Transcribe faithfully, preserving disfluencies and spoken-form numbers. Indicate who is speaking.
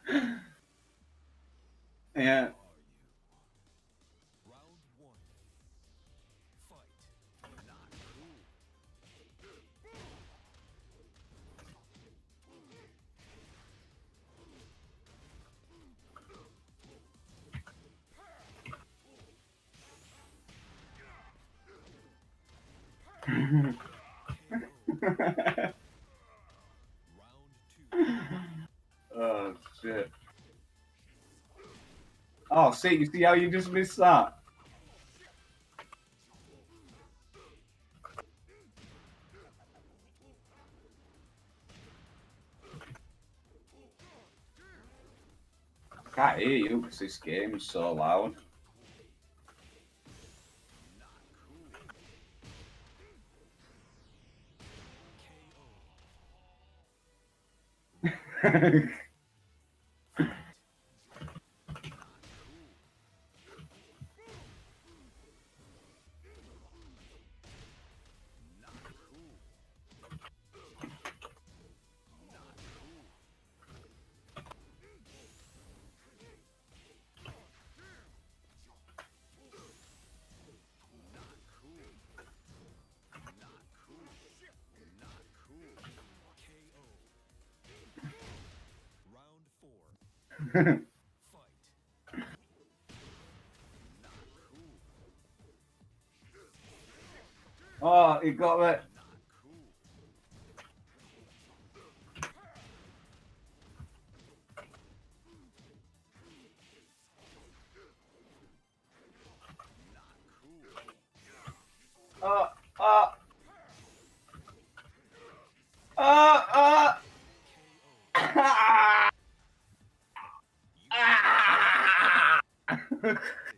Speaker 1: Yeah. Oh shit. Oh, see, you see how you just missed that? I can't hear you because this game is so loud. Oh, he got it. Oh, oh. Oh, oh. Ah! Ah!